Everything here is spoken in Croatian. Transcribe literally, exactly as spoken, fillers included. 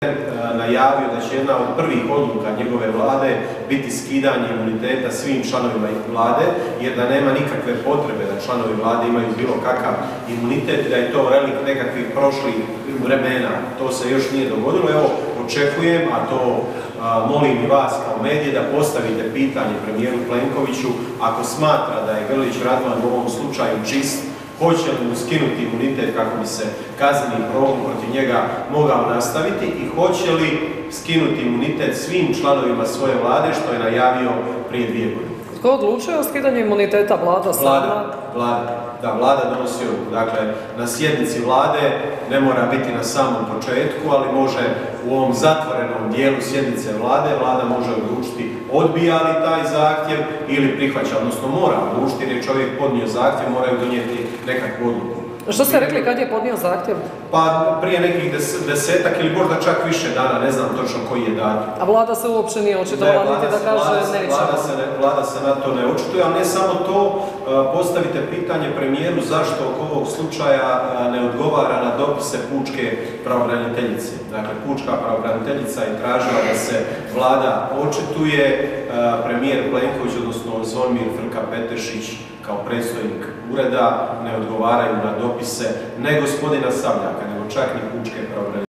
najavio da će jedna od prvih odluka njegove vlade biti skidanje imuniteta svim članovima vlade, jer da nema nikakve potrebe da članovi vlade imaju bilo kakav imunitet, da je to relikt nekakvih prošlih vremena. To se još nije dogodilo. Evo, očekujem, a to a, molim i vas kao medije, da postavite pitanje premijeru Plenkoviću ako smatra da je Grlić Radman u ovom slučaju čist, hoće li mu skinuti imunitet kako bi se kazneni progon protiv njega mogao nastaviti i hoće li skinuti imunitet svim članovima svoje vlade, što je najavio prije dvije godine. Tko odlučuje o skidanju imuniteta? Vlada sama? Vlada, vlada. Da, vlada donosi odluku. Dakle, na sjednici vlade ne mora biti na samom početku, ali može u ovom zatvorenom dijelu sjednice vlade, vlada može odlučiti odbija li taj zahtjev ili prihvaća, odnosno mora odlučiti jer je čovjek podnio zahtjev, moraju donijeti nekakvu odluku. Što ste rekli, kad je podnio zahtjev? Pa prije nekih des, desetak ili možda čak više dana, ne znam točno koji je datum. A vlada se uopće nije očitovala niti da kaže neće? Vlada se, ne, vlada se na to ne očituje, ali ne samo to, postavite pitanje premijeru zašto oko ovog slučaja ne odgovara na dopise pučke pravobraniteljice. Dakle, pučka pravobraniteljica je tražila da se vlada očituje, premijer Plenković, odnosno Zvonimir Frka-Petešić, kao predstojnik ureda, ne odgovaraju na dopise ne gospodina Sabljaka, nego čak ni pučke pravobraniteljice.